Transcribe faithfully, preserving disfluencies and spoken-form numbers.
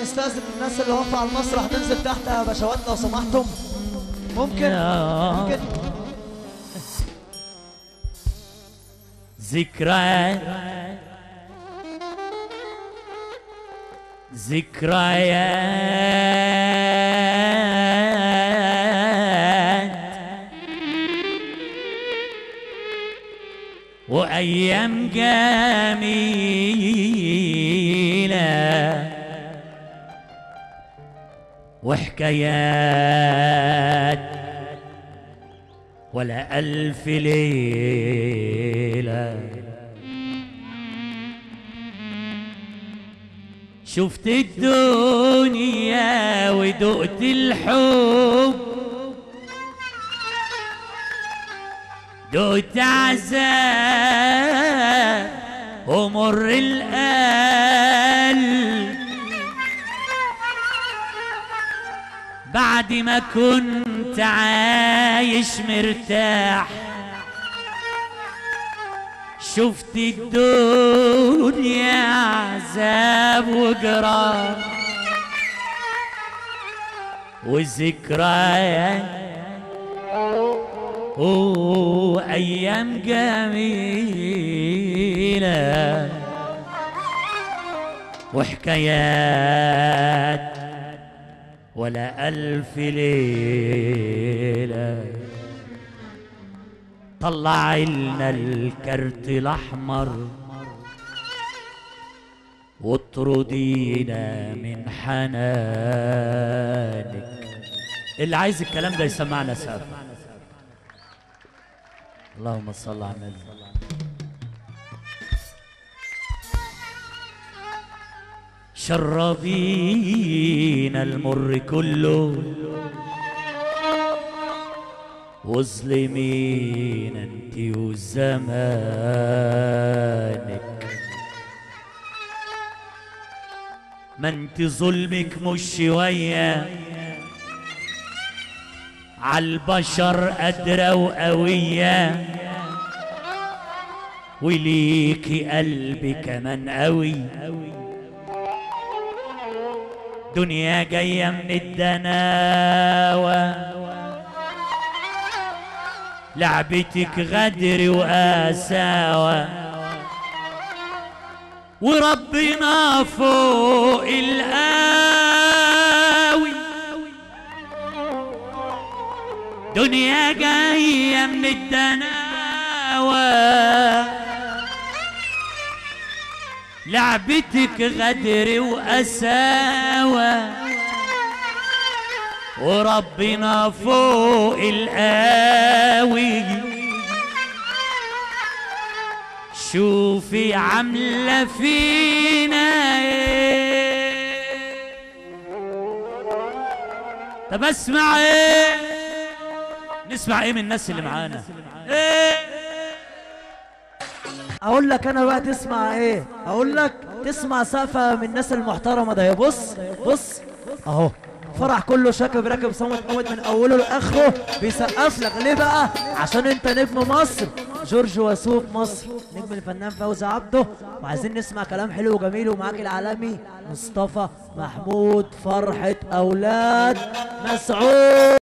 نستأذن الناس اللي واقفة على المسرح تنزل تحت يا باشوات لو سمحتم. ممكن ممكن ذكريات ذكريات وأيام جميلة وحكايات ولا ألف ليلة. شفت الدنيا ودقت الحب، دقت عذاب ومر القلب بعد ما كنت عايش مرتاح. شفت الدنيا عذاب وجراح وذكريات وأيام جميلة وحكايات ولا ألف ليلة. طلع لنا الكرت الأحمر واطردينا من حنانك. اللي عايز الكلام ده يسمعنا سوا. اللهم صل على النبي. شربينا المر كله وظلمينا انتي وزمانك. ما انتي ظلمك مش شوية عالبشر قادرة وقوية، وليكي قلبي كمان قوي. دنيا جاية من الدناوة، لعبتك غدر وقساوة، وربنا فوق القاوي. دنيا جاية من الدناوة، لعبتك غدر وقساوة، وربنا فوق القاوي. شوفي عاملة فينا ايه. طب اسمع ايه، نسمع ايه من الناس اللي معانا؟ ايه اقول لك انا بقى تسمع ايه؟ اقول لك تسمع سقفة من الناس المحترمة ده. بص بص اهو فرح كله شاكب راكب صامت قامت من اوله لاخره بيسقف لك. ليه بقى؟ عشان انت نجم مصر، جورج وسوف مصر، نجم الفنان فوزي عبده. وعايزين نسمع كلام حلو وجميل، ومعاك العالمي مصطفى محمود فرحة اولاد مسعود.